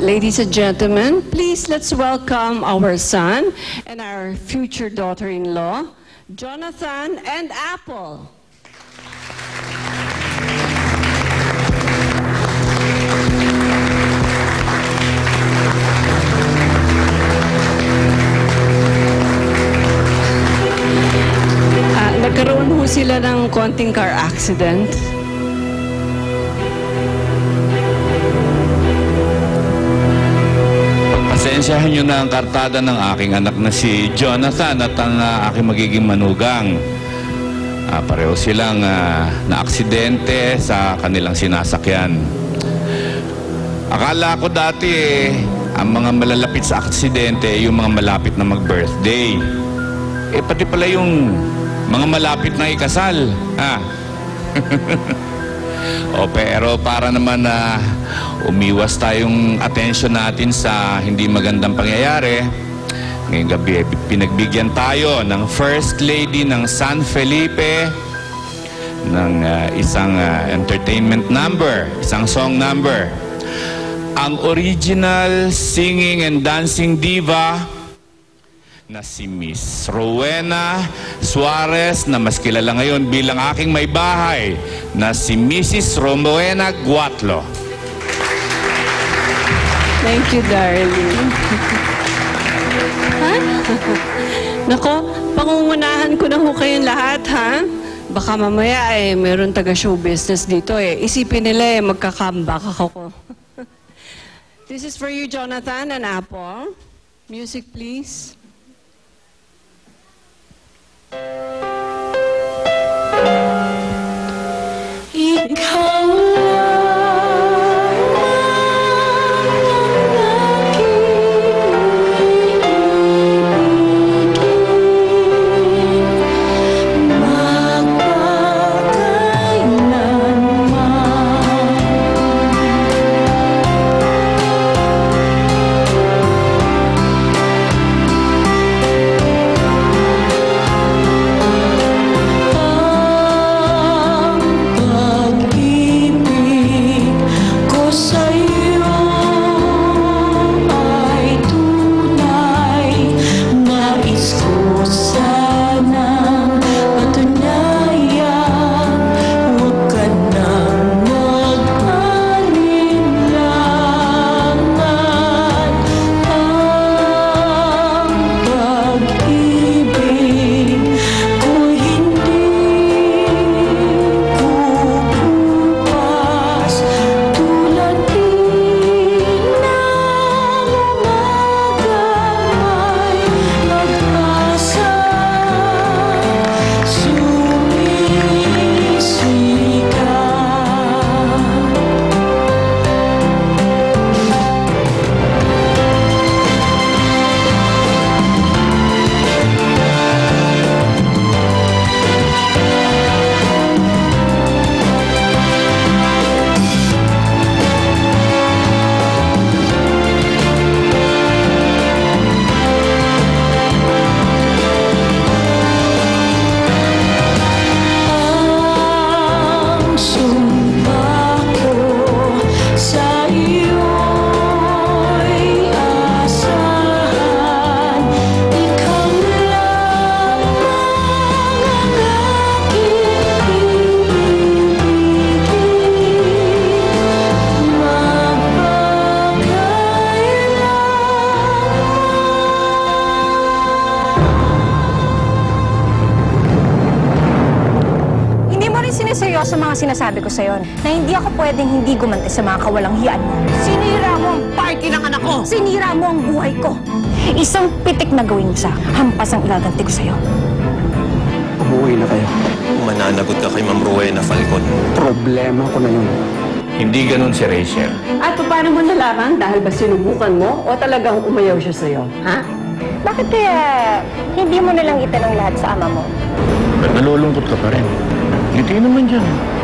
Ladies and gentlemen, please let's welcome our son and our future daughter-in-law, Jonathan and Apple. Nagkaroon ho sila ng konting car accident. Pasensyahan nyo na ang kartada ng aking anak na si Jonathan at ang aking magiging manugang. Pareho silang na-aksidente sa kanilang sinasakyan. Akala ko dati ang mga malalapit sa aksidente yung mga malapit na mag-birthday. Pati pala yung mga malapit na ikasal. Pero para naman umiwas tayong atensyon natin sa hindi magandang pangyayari, ngayong gabi pinagbigyan tayo ng First Lady ng San Felipe ng isang entertainment number, isang song number. Ang original singing and dancing diva na si Miss Rowena Suarez, na mas kilala ngayon bilang aking may bahay na si Mrs. Rowena Guatlo. Thank you, darling. Nako, pangungunahan ko na ho kayong lahat, ha? Baka mamaya meron taga-show business dito Isipin nila magka-comeback ako. This is for you, Jonathan and Apple. Music, please. Ikaw sa mga sinasabi ko sa'yo na hindi ako pwedeng hindi gumanti sa mga kawalang hiyaan mo. Sinira mo ang party ng anak ko! Sinira mo ang buhay ko! Isang pitik na gawin mo sa hampas ang ilaganti ko sa'yo. Umuwi na kayo. Mananagot ka kay Ma'am Rowena Falcon. Problema ko na yun. Hindi ganun si Rachel. At paano mo nalaman? Dahil ba sinubukan mo o talagang umayaw siya sa'yo? Ha? Bakit kaya hindi mo nalang itanong lahat sa ama mo? Nalulungkot ka pa rin. Hindi naman dyan.